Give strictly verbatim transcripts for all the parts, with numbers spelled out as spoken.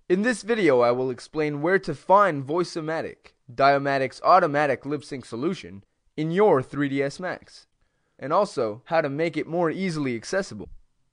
In this video, I will explain where to find Voice-O-Matic, Di-O-Matic's automatic lip sync solution, in your three D S Max, and also how to make it more easily accessible.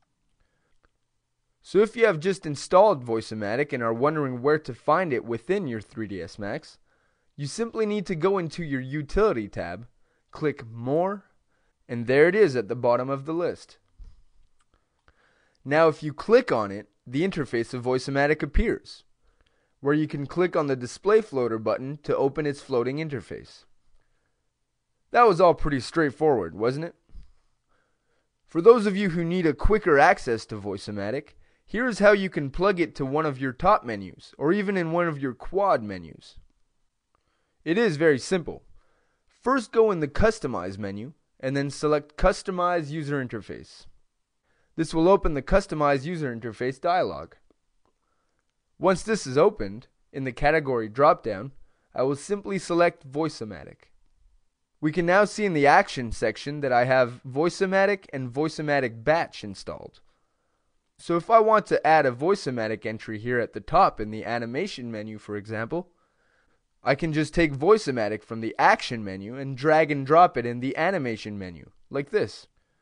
So if you have just installed Voice-O-Matic and are wondering where to find it within your three D S Max, you simply need to go into your Utility tab, click More, and there it is at the bottom of the list. Now if you click on it, the interface of Voice-O-Matic appears, where you can click on the Display Floater button to open its floating interface. That was all pretty straightforward, wasn't it? For those of you who need a quicker access to Voice-O-Matic, here's how you can plug it to one of your top menus, or even in one of your quad menus. It is very simple. First go in the Customize menu, and then select Customize User Interface. This will open the Customize User Interface dialog. Once this is opened, in the category dropdown, I will simply select Voice-O-Matic. We can now see in the Action section that I have Voice-O-Matic and Voice-O-Matic Batch installed. So if I want to add a Voice-O-Matic entry here at the top in the Animation menu, for example, I can just take Voice-O-Matic from the Action menu and drag and drop it in the Animation menu, like this.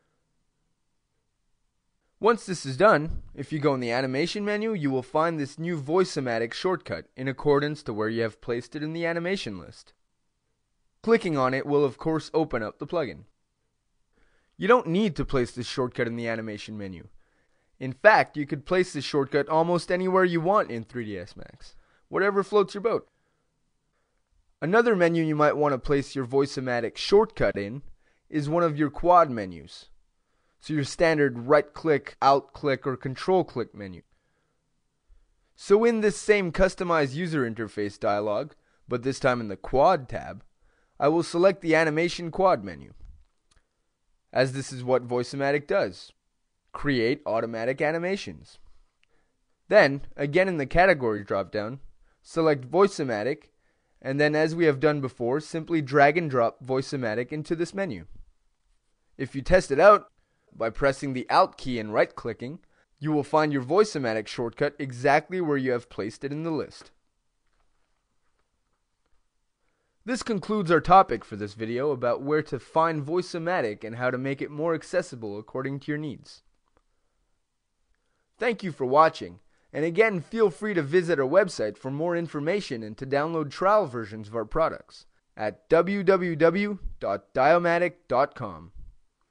Once this is done, if you go in the Animation menu, you will find this new Voice-O-Matic shortcut in accordance to where you have placed it in the animation list. Clicking on it will of course open up the plugin. You don't need to place this shortcut in the Animation menu. In fact, you could place this shortcut almost anywhere you want in three D S Max, whatever floats your boat. Another menu you might want to place your Voice-O-Matic shortcut in is one of your quad menus. So your standard right-click, alt-click, or control-click menu. So in this same Customize User Interface dialog, but this time in the Quad tab, I will select the Animation Quad menu, as this is what Voice-O-Matic does: create automatic animations. Then, again in the Category dropdown, select Voice-O-Matic, and then as we have done before, simply drag and drop Voice-O-Matic into this menu. If you test it out, by pressing the Alt key and right-clicking, you will find your Voice-O-Matic shortcut exactly where you have placed it in the list. This concludes our topic for this video about where to find Voice-O-Matic and how to make it more accessible according to your needs. Thank you for watching, and again feel free to visit our website for more information and to download trial versions of our products at w w w dot di o matic dot com.